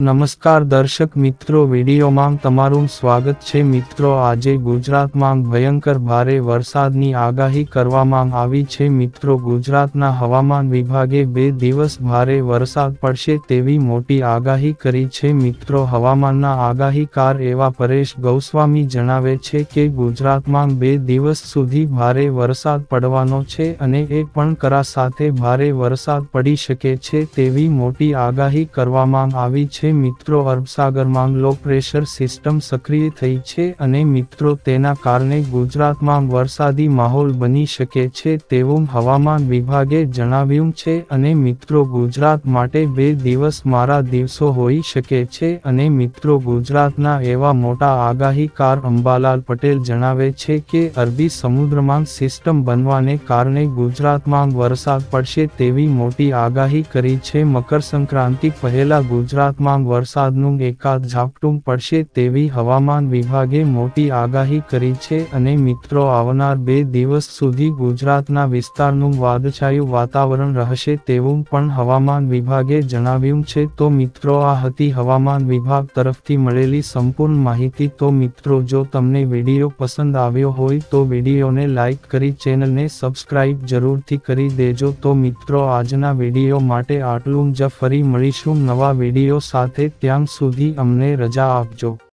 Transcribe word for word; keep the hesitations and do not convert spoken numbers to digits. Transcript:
નમસ્કાર દર્શક મિત્રો, વિડીયોમાં તમારું સ્વાગત છે। મિત્રો, આજે ગુજરાતમાં ભયંકર ભારે વરસાદની આગાહી કરવામાં આવી છે। મિત્રો, ગુજરાતના હવામાન વિભાગે બે દિવસ ભારે વરસાદ પડશે તેવી મોટી આગાહી કરી છે। મિત્રો, હવામાનના આગાહીકાર એવા પરેશ ગોસ્વામી જણાવે છે કે ગુજરાતમાં બે દિવસ સુધી ભારે વરસાદ પડવાનો છે અને એ પણ કરા સાથે ભારે વરસાદ પડી શકે છે તેવી મોટી આગાહી કરવામાં આવી છે। મિત્રો, અરબસાગરમાં લો પ્રેશર સિસ્ટમ સક્રિય થઈ છે અને મિત્રો તેના કારણે ગુજરાતમાં વરસાદી માહોલ બની શકે છે તેવું હવામાન વિભાગે જણાવ્યું છે। અને મિત્રો, ગુજરાત માટે બે દિવસ મારા દિવસો હોઈ શકે છે અને મિત્રો ગુજરાતના એવા મોટા આગાહીકાર અંબાલાલ પટેલ જણાવે છે કે અરબી સમુદ્રમાં સિસ્ટમ બનવાને કારણે ગુજરાતમાં વરસાદ પડશે તેવી મોટી આગાહી કરી છે। મકર સંક્રાંતિ પહેલા ગુજરાતમાં વરસાદનું એકાદ ઝાપટું પડશે તેવી હવામાન વિભાગે મોટી આગાહી કરી છે અને મિત્રો આવનાર બે દિવસ સુધી ગુજરાતના વિસ્તારનું વાદળછાયું વાતાવરણ રહેશે તેવું પણ હવામાન વિભાગે જણાવ્યું છે। તો મિત્રો, આ હતી હવામાન વિભાગ તરફથી મળેલી સંપૂર્ણ માહિતી। તો મિત્રો, જો તમને વિડીયો પસંદ આવ્યો હોય તો વિડીયોને લાઈક કરી ચેનલને સબસ્ક્રાઇબ જરૂરથી કરી દેજો। તો મિત્રો, આજના વિડીયો માટે આટલું જ। ફરી મળીશું નવા વિડીયો સાથે, ત્યાં સુધી અમને રજા આપજો।